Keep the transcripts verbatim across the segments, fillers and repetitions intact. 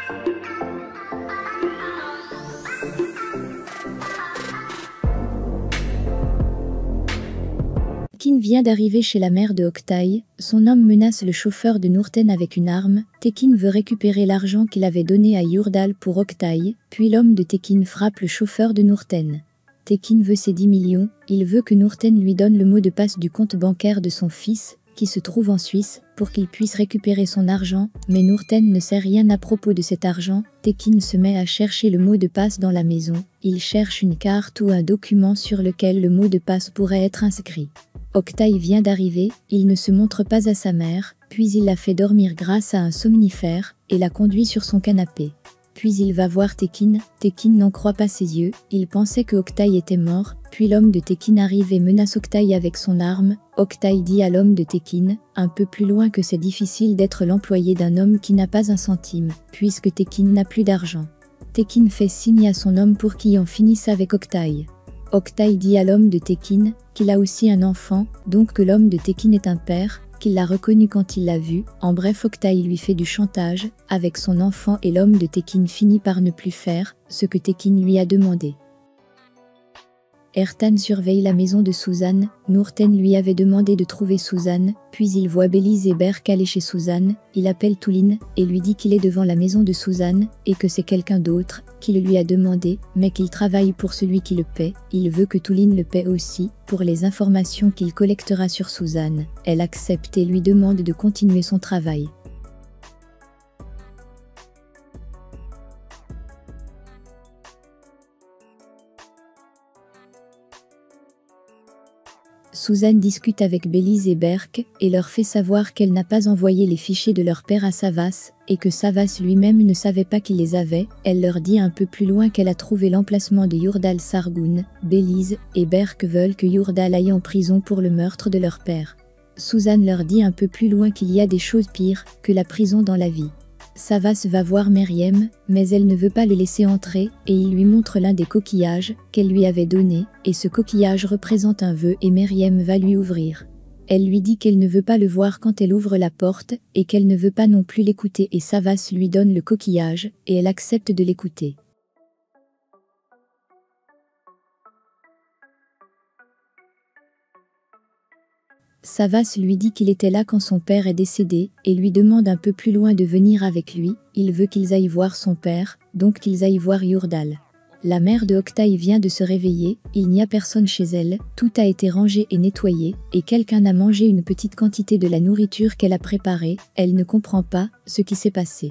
Tekin vient d'arriver chez la mère de Oktay, son homme menace le chauffeur de Nurten avec une arme, Tekin veut récupérer l'argent qu'il avait donné à Yurdal pour Oktay, puis l'homme de Tekin frappe le chauffeur de Nurten. Tekin veut ses dix millions, il veut que Nurten lui donne le mot de passe du compte bancaire de son fils, qui se trouve en Suisse, pour qu'il puisse récupérer son argent, mais Nurten ne sait rien à propos de cet argent. Tekin se met à chercher le mot de passe dans la maison, il cherche une carte ou un document sur lequel le mot de passe pourrait être inscrit. Oktay vient d'arriver, il ne se montre pas à sa mère, puis il la fait dormir grâce à un somnifère, et la conduit sur son canapé. Puis il va voir Tekin, Tekin n'en croit pas ses yeux, il pensait que Oktay était mort, puis l'homme de Tekin arrive et menace Oktay avec son arme. Oktay dit à l'homme de Tekin, un peu plus loin, que c'est difficile d'être l'employé d'un homme qui n'a pas un centime, puisque Tekin n'a plus d'argent. Tekin fait signe à son homme pour qu'il en finisse avec Oktay. Oktay dit à l'homme de Tekin qu'il a aussi un enfant, donc que l'homme de Tekin est un père, qu'il l'a reconnu quand il l'a vu. En bref, Oktay lui fait du chantage avec son enfant et l'homme de Tekin finit par ne plus faire ce que Tekin lui a demandé. Ertan surveille la maison de Suzanne, Nurten lui avait demandé de trouver Suzanne, puis il voit Belize et Berk aller chez Suzanne, il appelle Tulin et lui dit qu'il est devant la maison de Suzanne et que c'est quelqu'un d'autre qui le lui a demandé, mais qu'il travaille pour celui qui le paie, il veut que Tulin le paie aussi, pour les informations qu'il collectera sur Suzanne. Elle accepte et lui demande de continuer son travail. Suzanne discute avec Belize et Berk et leur fait savoir qu'elle n'a pas envoyé les fichiers de leur père à Savas et que Savas lui-même ne savait pas qu'il les avait. Elle leur dit un peu plus loin qu'elle a trouvé l'emplacement de Yurdal Sargun. Belize et Berk veulent que Yurdal aille en prison pour le meurtre de leur père. Suzanne leur dit un peu plus loin qu'il y a des choses pires que la prison dans la vie. Savas va voir Meriem, mais elle ne veut pas le laisser entrer, et il lui montre l'un des coquillages qu'elle lui avait donné, et ce coquillage représente un vœu et Meriem va lui ouvrir. Elle lui dit qu'elle ne veut pas le voir quand elle ouvre la porte, et qu'elle ne veut pas non plus l'écouter et Savas lui donne le coquillage, et elle accepte de l'écouter. Savas lui dit qu'il était là quand son père est décédé et lui demande un peu plus loin de venir avec lui. Il veut qu'ils aillent voir son père, donc qu'ils aillent voir Yurdal. La mère de Oktay vient de se réveiller, il n'y a personne chez elle, tout a été rangé et nettoyé, et quelqu'un a mangé une petite quantité de la nourriture qu'elle a préparée. Elle ne comprend pas ce qui s'est passé.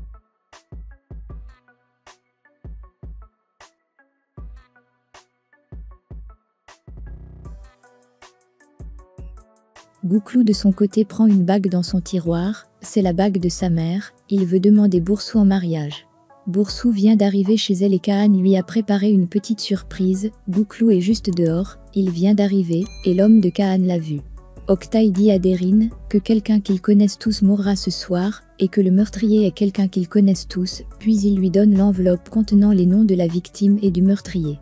Gouklou de son côté prend une bague dans son tiroir, c'est la bague de sa mère, il veut demander Boursou en mariage. Boursou vient d'arriver chez elle et Kaan lui a préparé une petite surprise. Gouklou est juste dehors, il vient d'arriver, et l'homme de Kaan l'a vu. Oktay dit à Derin que quelqu'un qu'ils connaissent tous mourra ce soir, et que le meurtrier est quelqu'un qu'ils connaissent tous, puis il lui donne l'enveloppe contenant les noms de la victime et du meurtrier.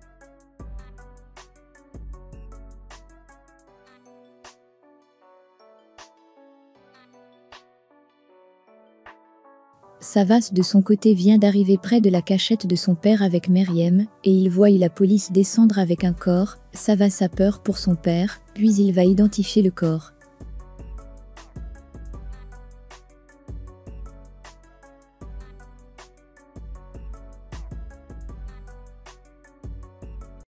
Savas de son côté vient d'arriver près de la cachette de son père avec Meriem, et il voit la police descendre avec un corps. Savas a peur pour son père, puis il va identifier le corps.